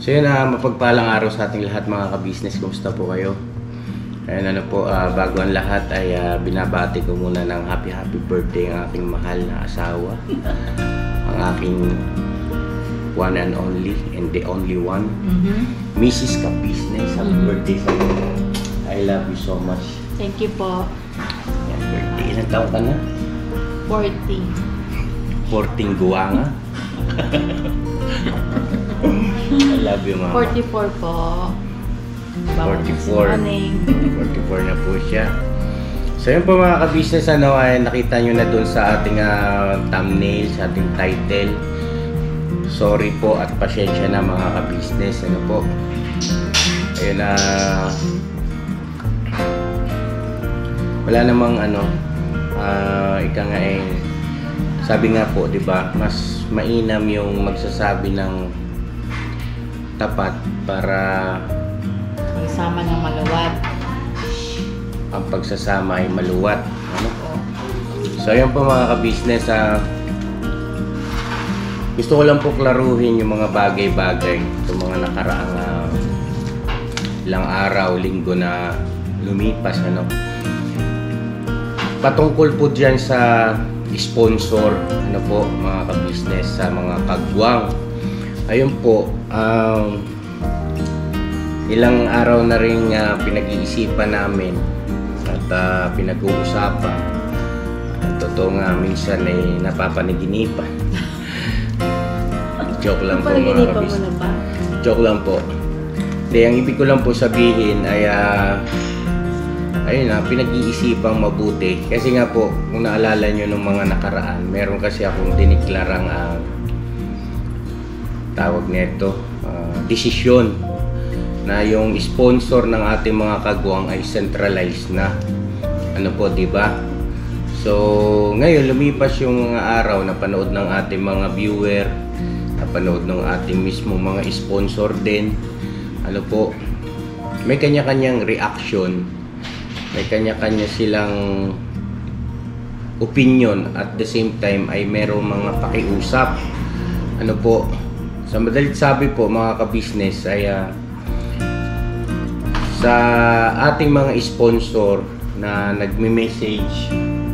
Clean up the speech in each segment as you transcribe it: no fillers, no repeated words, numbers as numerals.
So yun, mapagpalang araw sa ating lahat mga ka-business. Kumusta po kayo? Ayun, bago ang lahat ay binabati ko muna ng happy birthday ang aking mahal na asawa. Ang aking one and only and the only one. Mrs. Ka-business, happy birthday sa iyo. I love you so much. Thank you po. Yan, birthday. Ilang taon ka na? 40. 14 guwanga. I love you, mama. 44 po. 44. 44 na po siya. So yun po mga ka-business, ay nakita nyo na dun sa ating thumbnail, sa ating title. Sorry po at pasensya na mga ka-business. Ayun wala namang ika nga sabi nga po, 'di ba, mas mainam yung magsasabi ng tapat para magsama ng maluwat. Ang pagsasama ay maluwat. So ayun po mga ka-business, gusto ko lang po klaruhin yung mga bagay-bagay itong mga nakaraang ilang araw, linggo na lumipas. Patungkol po dyan sa sponsor, mga ka-business, sa mga kagwang. Ayun po, ilang araw na rin pinag-iisipan namin at pinag-uusapan. Totoo nga, minsan ay napapanaginipan. Joke lang po mga ka-business. Joke lang po. Hindi, ang ibig ko lang po sabihin ay ayun pinag-iisipang mabuti. Kasi nga po, kung naalala nyo nung mga nakaraan, meron kasi akong diniklarang tawag nito, desisyon na yung sponsor ng ating mga kagwang ay centralized na. Di ba? So, ngayon lumipas yung mga araw, napanood ng ating mga viewer, napanood ng ating mismo mga sponsor din. May kanya-kanyang reaction, may kanya-kanya silang opinion, at the same time ay merong mga pakiusap. Sa madalit sabi po mga ka-business ay sa ating mga sponsor na nagme-message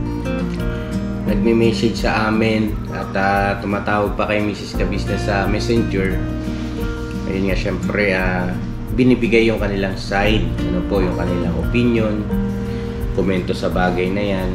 sa amin at tumatawag pa kay Mrs. Ka-business sa Messenger. Ayun nga, syempre binibigay yung kanilang side, yung kanilang opinion, komento sa bagay na yan.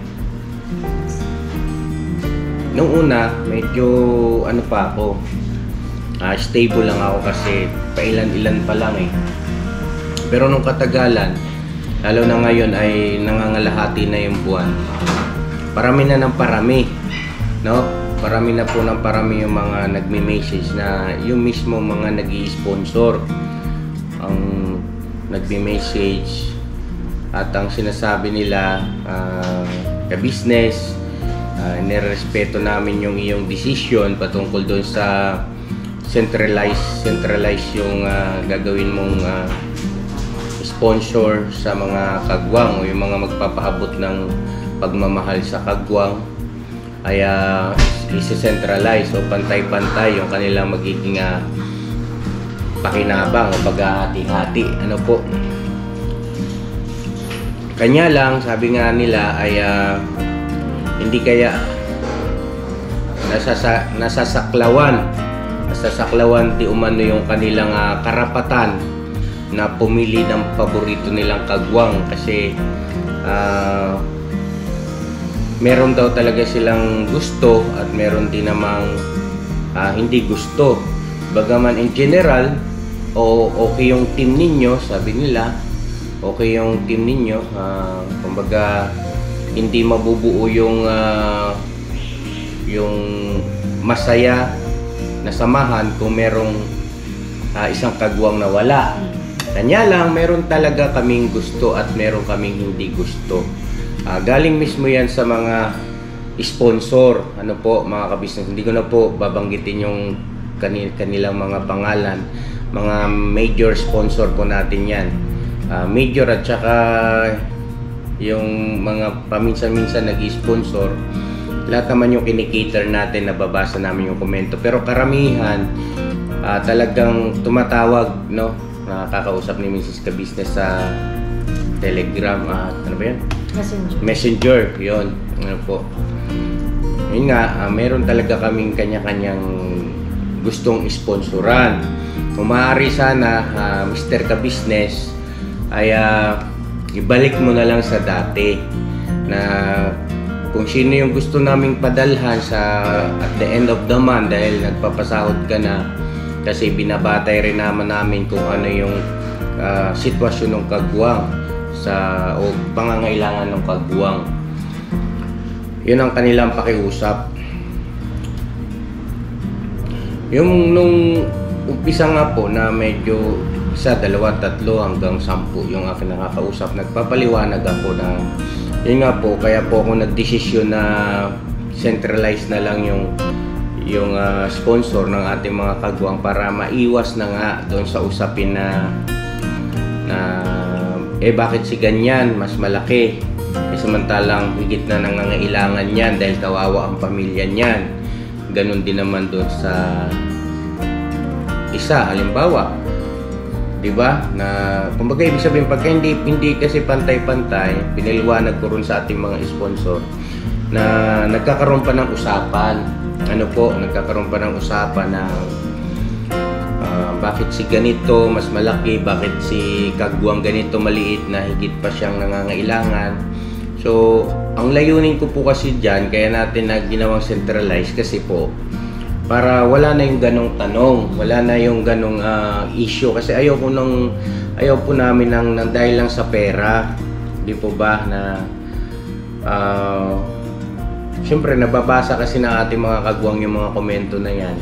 Nung una, medyo pa ako, stable lang ako kasi pailan-ilan pa lang Pero nung katagalan, lalo na ngayon ay nangangalahati na yung buwan, parami na ng parami, parami na po ng parami yung mga nagme-message na yung mismo mga nag-i-sponsor ang nagme-message at ang sinasabi nila, ka-business, nirespeto namin yung iyong decision patungkol doon sa centralize yung gagawin mong sponsor sa mga kagwang o yung mga magpapaabot ng pagmamahal sa kagwang ay isi-centralize o pantay-pantay yung kanilang magiging pakinabang o paghahati-hati. Kanya lang, sabi nga nila ay hindi kaya nasasaklawan di umano yung kanilang karapatan na pumili ng paborito nilang kagwang, kasi meron daw talaga silang gusto at meron din namang hindi gusto. Bagaman in general, okay yung team ninyo, sabi nila, okay yung team ninyo, kumbaga hindi mabubuo yung masaya na samahan kung merong isang kagwang na wala. Kanya lang, meron talaga kaming gusto at meron kaming hindi gusto. Galing mismo yan sa mga sponsor, mga ka-business. Hindi ko na po babanggitin yung kanilang mga pangalan. Mga major sponsor po natin yan. Major at saka yung mga paminsan-minsan nag-sponsor, lahat naman yung kinikater natin, nababasa namin yung komento. Pero karamihan talagang tumatawag, no? Nakakausap ni Mrs. Ka-Business sa Telegram, ano ba yan? Messenger, yun. Ano po. Yun nga, meron talaga kaming kanya-kanyang gustong sponsoran. Kung maaari sana, Mr. Ka-Business, ay ibalik mo na lang sa dati na kung sino yung gusto naming padalhan sa at the end of the month dahil nagpapasahod ka na, kasi binabatay rin namin kung ano yung sitwasyon ng kagwang o pangangailangan ng kagwang. Yun ang kanilang pakiusap. Yung nung umpisa nga po na medyo 1, 2, 3 hanggang 10 yung aking nakakausap, nagpapaliwanag ako na yun nga po, kaya po ako nagdesisyon na centralize na lang yung sponsor ng ating mga kagwang para maiwas na nga doon sa usapin na bakit si ganyan mas malaki, samantalang higit na nangangailangan yan dahil kawawa ang pamilya niyan. Ganon din naman doon sa isa, halimbawa, di ba? Na kumbaga ibig sabihin pagka hindi kasi pantay-pantay, pinaliwanag ko rin sa ating mga sponsor na nagkakaroon pa ng usapan. Nagkakaroon pa ng usapan na bakit si ganito mas malaki, bakit si kagwang ganito maliit na higit pa siyang nangangailangan. So, ang layunin ko po kasi dyan, kaya natin na ginawang centralize kasi po, para wala na yung ganong tanong, wala na yung ganong issue. Kasi ayaw po namin ng dahil lang sa pera, di po ba, na siyempre nababasa kasi ng ating mga kagwang yung mga komento na yan.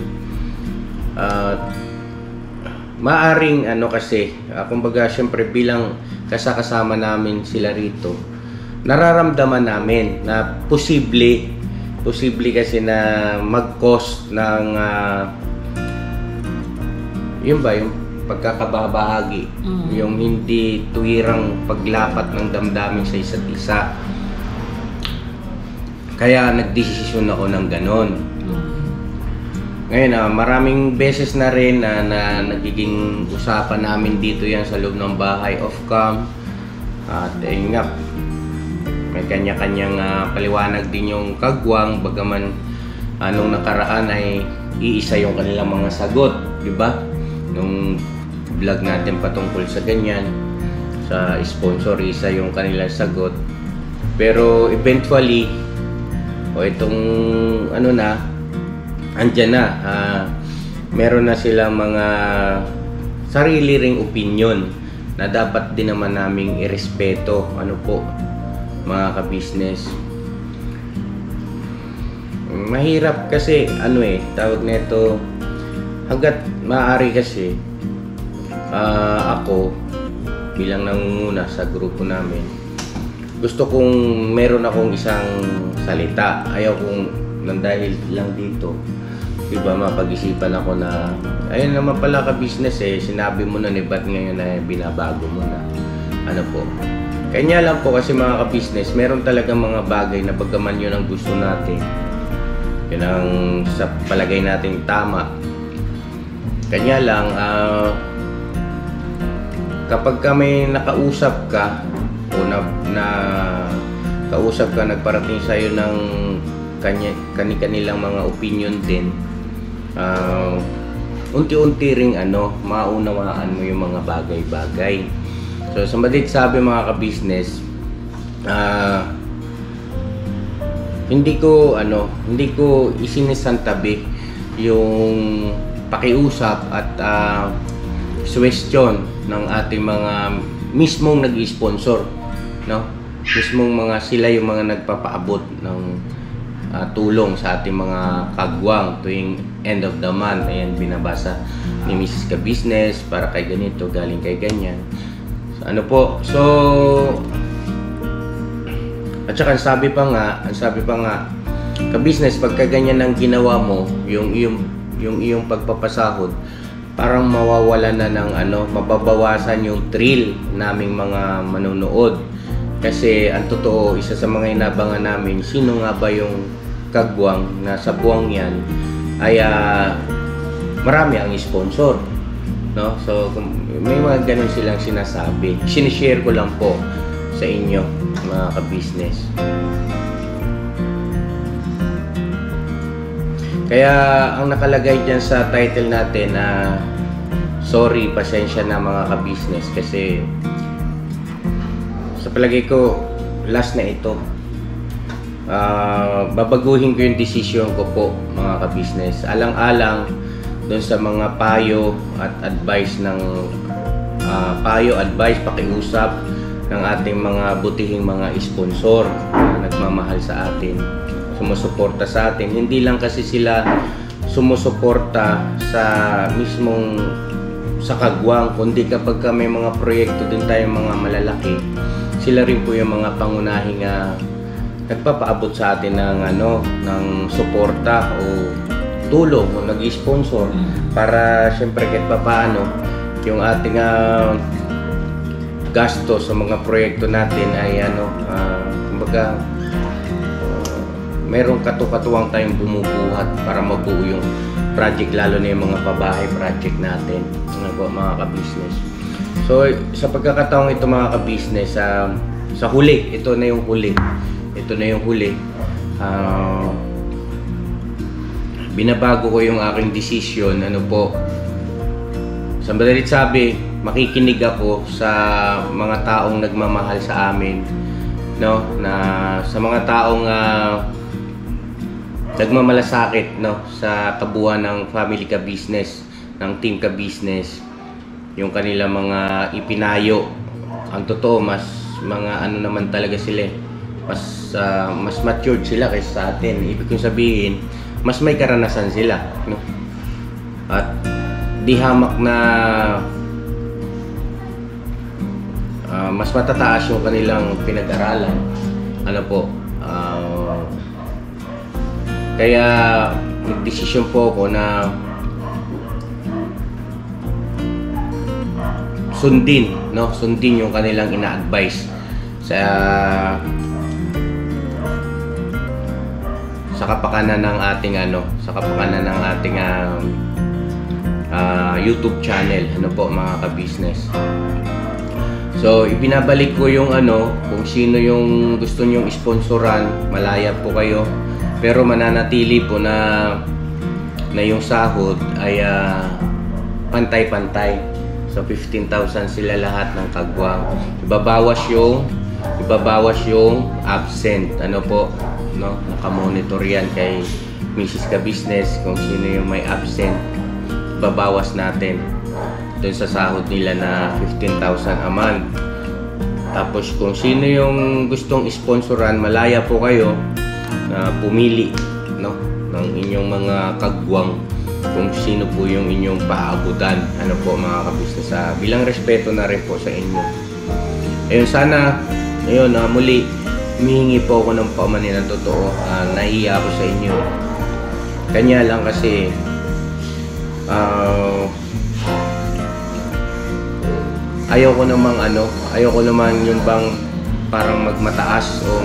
Maaring kasi, kumbaga siyempre bilang kasama namin sila rito, nararamdaman namin na posible kasi na mag-cost ng yung pagkakabahagi, yung hindi tuwirang paglapat ng damdamin sa isa't isa. Kaya nagdesisyon ako ng ganon. Ngayon, maraming beses na rin na nagiging usapan namin dito yan sa loob ng bahay off-cam. At ayun nga, may kanya-kanyang paliwanag din yung kagwang, bagaman nung nakaraan ay iisa yung kanilang mga sagot, di ba? Nung vlog natin patungkol sa ganyan, sa sponsor, isa yung kanilang sagot. Pero eventually, itong andyan na, meron na silang mga sarili ring opinion na dapat din naman naming irespeto, mga ka-business. Mahirap kasi, tawag nito, hanggat maaari kasi, ako, bilang nangunguna sa grupo namin, gusto kong meron akong isang salita. Ayaw kong nang dahil lang dito, diba, mapag-isipan ako na ayun naman pala ka-business sinabi mo na ba't ngayon na binabago mo na kanya lang po kasi mga ka-business, meron talagang mga bagay na bagaman yun ang gusto natin, yun ang sa palagay natin tama, kanya lang kapag may nakausap ka o kausap ka, nagparating sa'yo ng kanilang mga opinion din, unti-unti ring maunawaan mo yung mga bagay-bagay. So sa madalit sabi mga ka-business, hindi ko isinisantabi yung pakiusap at question ng ating mga mismong nag-sponsor, mismong sila yung mga nagpapaabot ng tulong sa ating mga kagwang tuwing end of the month. Ayan, binabasa ni Mrs. Ka-Business para kay ganito, galing kay ganyan. So at saka ang sabi pa nga ka-business, pagka ganyan ang ginawa mo, yung iyong pagpapasahod, parang mawawala na ng mababawasan yung thrill naming mga manonood. Kasi ang totoo, isa sa mga inabangan namin, sino nga ba yung kagwang na sa buwang yan ay marami ang sponsor, no? So may mga ganun silang sinasabi. Sinishare ko lang po sa inyo, mga ka-business. Kaya ang nakalagay dyan sa title natin na sorry, pasensya na mga ka-business, kasi sa palagay ko last na ito. Babaguhin ko yung decision ko po, mga ka-business, alang-alang doon sa mga payo at advice ng pakiusap ng ating mga butihing mga sponsor na nagmamahal sa atin, sumusuporta sa atin. Hindi lang kasi sila sumusuporta sa mismong sa kagwang, kundi kapag may mga proyekto din tayong mga malalaki, sila rin po yung mga pangunahing nagpapaabot sa atin ng suporta o tulong o nag-sponsor para syempre kahit papaano yung ating gasto sa mga proyekto natin ay kumbaga merong katuwang tayong bumubuhat para mabuo yung project, lalo na yung mga pabahay project natin, mga ka-business. So sa pagkakataong ito, mga ka-business, sa huli, ito na yung huli, binabago ko yung aking decision. Sa madalit sabi, makikinig ako sa mga taong nagmamahal sa amin, no, na sa mga taong nagmamalasakit, no, sa kabuuan ng family ka business, ng team ka business, yung kanila mga ipinayo. Ang totoo, mas mga naman talaga sila, mas matured sila kaysa sa atin. Ibig kong sabihin, mas may karanasan sila, no? At di hamak na mas matataas yung kanilang pinag-aralan. Kaya nagdesisyon po ako na sundin yung kanilang ina-advise sa kapakanan ng ating YouTube channel, mga ka-business. So ibinabalik ko yung kung sino yung gusto nyong sponsoran, malaya po kayo, pero mananatili po na yung sahod ay pantay-pantay. So 15,000 sila lahat ng kagwang. Ibabawas yung absent, nakamonitor yan kay Mrs. Ka-Business kung sino yung may absent. Babawas natin doon sa sahod nila na 15,000 a month. Tapos kung sino yung gustong sponsoran, malaya po kayo na pumili, ng inyong mga kagwang kung sino po yung inyong paabutan, mga ka-business, bilang respeto na rin po sa inyo. Ayun, sana muli humihingi po ako ng paumanhin ng totoo. Nahiya ako sa inyo. Kanya lang kasi ayaw ko naman yung bang parang magmataas o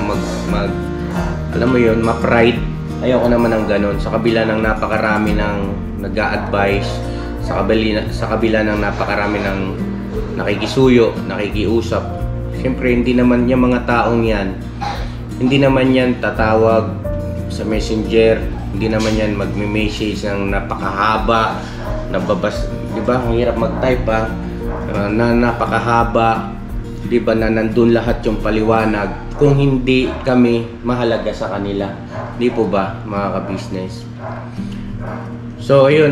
ma-pride. Ayaw ko naman ng ganon. Sa kabila ng napakarami ng nag-a-advise, sa kabila ng napakarami ng nakikisuyo, nakikiusap, siyempre hindi naman yung mga taong yan, hindi naman yan tatawag sa messenger, hindi naman yan magme-message ng napakahaba, di ba? Ang hirap mag-type na napakahaba, di ba, na nandun lahat yung paliwanag kung hindi kami mahalaga sa kanila. Di po ba, mga ka-business? So ayun,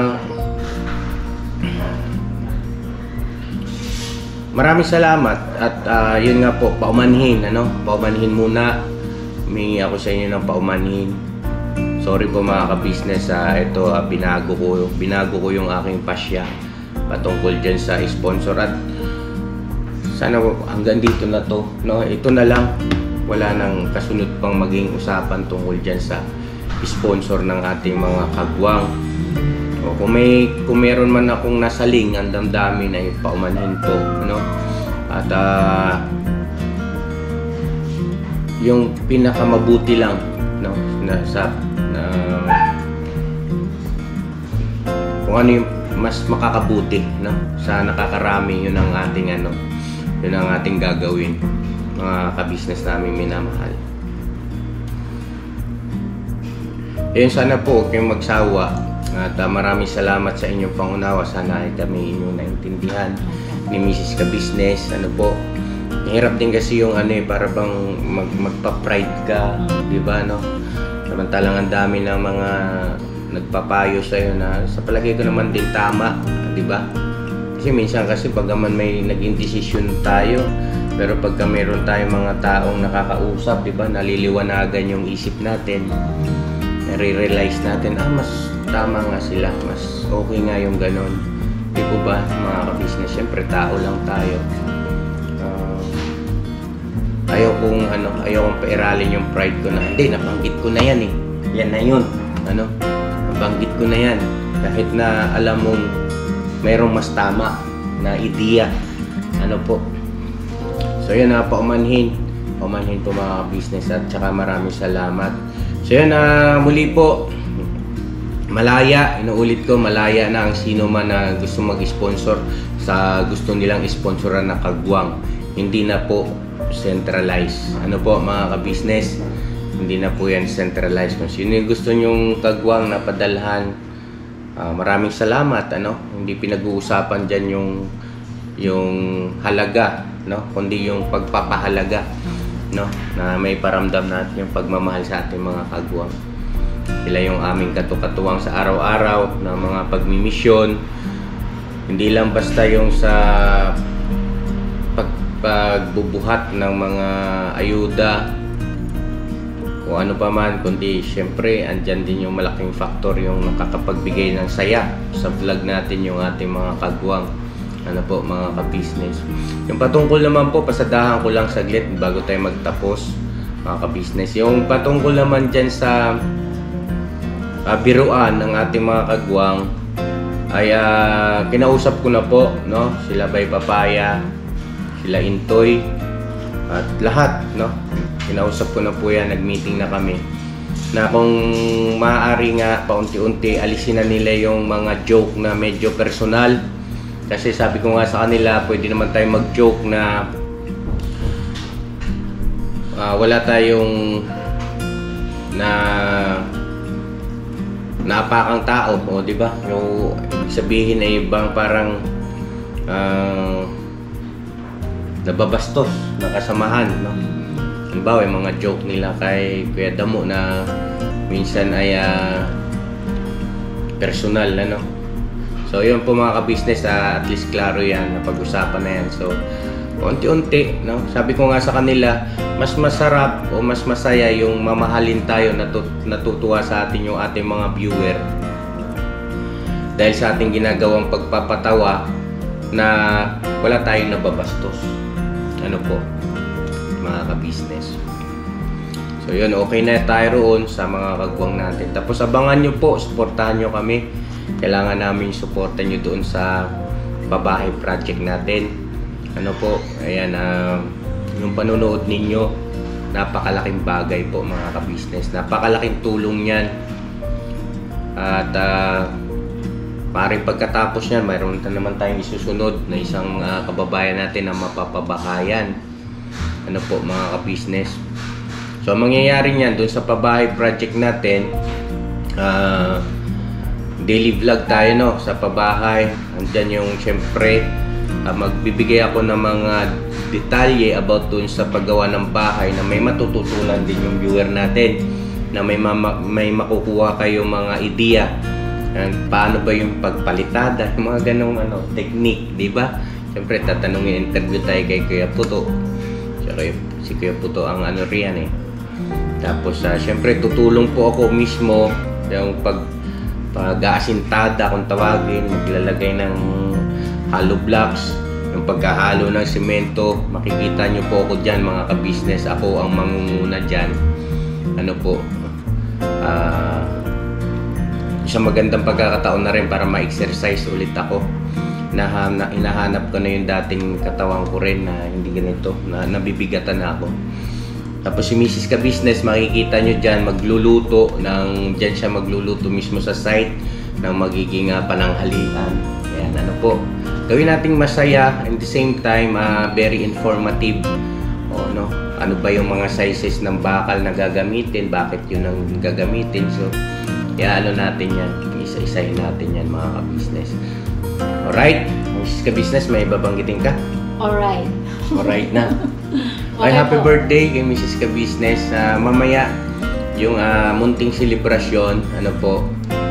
maraming salamat at yun nga po, paumanhin muna. Humingi ako sa inyo ng paumanhin. Sorry po, mga ka-business, ito binago ko yung aking pasya patungkol dyan sa sponsor, at sana hanggang dito na to, ito na lang, wala nang kasunod pang maging usapan tungkol dyan sa sponsor ng ating mga kagwang. O kung meron man akong nasaling, ang damdamin ay paumanhin po, at yung pinakamabuti lang, kung kung ano yung mas makakabuti, no? Sa nakakarami, yun ang ating yun ang ating gagawin, mga ka-business namin minamahal. Ayun, sana po huwag kayong magsawa at maraming salamat sa inyong pangunawa. Sana ay kami inyong naintindihan ni Mrs. Ka-business. Mahirap din kasi yung para bang magpa-pride ka, di ba, no? Samantalang ang dami ng mga nagpapayo sa'yo na sa palagay ko naman din tama, di ba? Kasi minsan kasi bagaman may naging desisyon tayo, pero pagka meron tayong mga taong nakakausap, di ba, naliliwanagan yung isip natin, nare-realize natin, mas tama nga sila, mas okay nga yung ganon. Di po ba, mga ka-business? Siyempre, tao lang tayo. Ayaw kong pairalin yung pride ko na, hindi, nabanggit ko na yan eh. Yan na yun. Nabanggit ko na yan. Kahit na alam mong mayroong mas tama na ideya. So yun, paumanhin po mga business at saka maraming salamat. So yun, muli po, malaya, inuulit ko, malaya na ang sino man na gusto mag-sponsor sa gusto nilang sponsoran na kagwang. Hindi na po centralized. Mga ka-business, hindi na po yan centralized. Kung sino yung gusto nyong kagwang na padalhan, maraming salamat. Hindi pinag-uusapan dyan yung halaga, kundi yung pagpapahalaga, na may paramdam natin yung pagmamahal sa ating mga kagwang. Sila yung aming katukatuwang sa araw-araw na mga pagmimisyon. Hindi lang basta yung sa pagbubuhat ng mga ayuda o ano pa man, kundi syempre andyan din yung malaking faktor yung nakakapagbigay ng saya sa vlog natin, yung ating mga kagwang. Mga ka-business. Yung patungkol naman po, pasadahan ko lang saglit bago tayo magtapos, mga ka-business. Yung patungkol naman dyan sa biruan ng ating mga kagwang ay kinausap ko na po, sila Bay Papaya, sila Intoy at lahat, kinausap ko na po yan, nag-meeting na kami na kung maaari nga paunti-unti alisin na nila yung mga joke na medyo personal. Kasi sabi ko nga sa kanila, pwede naman tayo mag-joke na wala tayong naapakang tao, di ba? Yung sabihin ay ibang parang nababastos na kasamahan, Halimbawa, yung mga joke nila kay Kuya Damo na minsan ay personal, So yun po mga ka-business, at least klaro yan, napag-usapan na yan. So unti-unti, sabi ko nga sa kanila, mas masarap o mas masaya yung mamahalin tayo, natutuwa sa atin yung ating mga viewer dahil sa ating ginagawang pagpapatawa na wala tayong nababastos, mga ka-business. So yun, okay na tayo roon sa mga kagwang natin. Tapos abangan nyo po, supportahan nyo kami. Kailangan namin supportan nyo doon sa pabahay project natin. Ayan, yung panonood ninyo, napakalaking bagay po mga ka-business. Napakalaking tulong yan. At maaaring pagkatapos yan, mayroon na naman tayong isusunod na isang kababayan natin na mapapabahayan. Mga ka-business. So mangyayari niyan doon sa pabahay project natin, daily vlog tayo sa pabahay. Andyan yung syempre magbibigay ako ng mga detalye about dun sa paggawa ng bahay na may matututunan din yung viewer natin, na may makukuha kayo mga ideya. Paano ba yung pagpalitada, mga ganong technique, di ba? Syempre tatanungin, interview tayo kay Kuya Puto. Si Kuya Puto ang riyan eh. Tapos syempre tutulong po ako mismo yung pag-aasintada kung tawagin, maglalagay ng hollow blocks, yung pagkahalo ng semento. Makikita nyo po ako dyan mga ka-business, ako ang mangunguna dyan. Isang magandang pagkakataon na rin para ma-exercise ulit ako. Hinahanap ko na yung dating katawan ko rin na hindi ganito, na nabibigatan na ako. Tapos si Mrs. Ka-business, makikita nyo dyan, dyan siya magluluto mismo sa site. ng magiging pananghalian. Ayan, ano po. Gawin nating masaya, and the same time, very informative. O, no? Ano ba yung mga sizes ng bakal na gagamitin? Bakit yun ang gagamitin? So, ano natin yan. Isa-isahin natin yan, mga ka-business. Alright, Mrs. Ka-business, may babanggitin ka? Alright. Alright na. Okay Happy po. birthday kay Mrs. Ka-business. Mamaya, yung munting selebrasyon, ano po,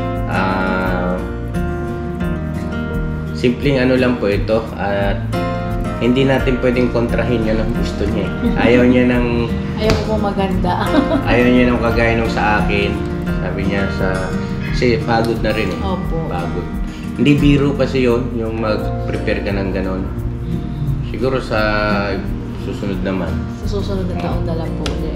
simpleng ano lang po ito, at hindi natin pwedeng kontrahin yun ang gusto niya. Ayaw niya ng Ayaw ko maganda. ayaw niya ng kagaya nung sa akin. Sabi niya kasi pagod na rin eh. Opo. Pagod. Hindi biro kasi yun, yung mag-prepare ka ng ganon. Siguro sa susunod naman. Sa susunod na taon na lang po ulit.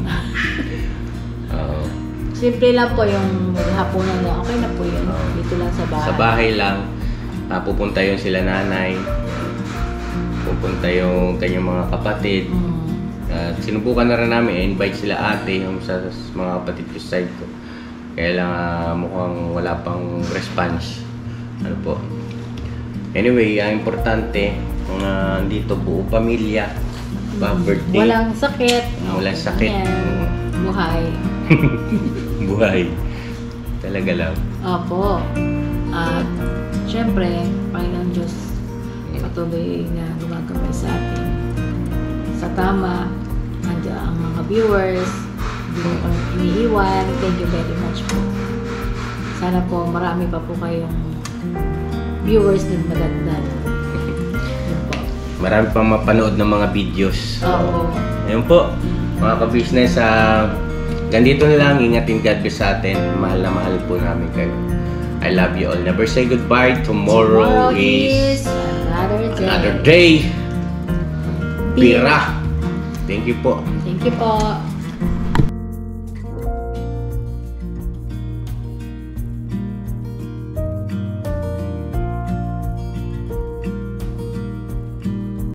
Oo. Simple lang po yung hapunan na okay na po yun. Dito lang sa bahay. Sa bahay lang, pupunta yung sila nanay, pupunta yung kanyang mga kapatid. At sinubukan na rin namin, invite sila ate, yung sa mga kapatid ko sa side ko. Kaya lang mukhang wala pang response. Ano po. Anyway, ang importante, kung dito buo pamilya, birthday. Walang sakit. Walang sakit. Yan. Buhay. Buhay. Talaga lang. Opo. At syempre, Panginoon Diyos patuloy na gumagabay sa atin. Sa tama, nandiyan ang mga viewers, hindi mo kami iniiwan. Thank you very much po. Sana po marami pa po kayong viewers din madagdag. Yun po. Marami pang mapanood ng mga videos. Opo. Ayun po, mga ka-business, ganito na lang. Ingatin God bless sa atin. Mahal na mahal po namin kayo. I love you all. Never say goodbye. Tomorrow is another day. Pira. Thank you po. Thank you po.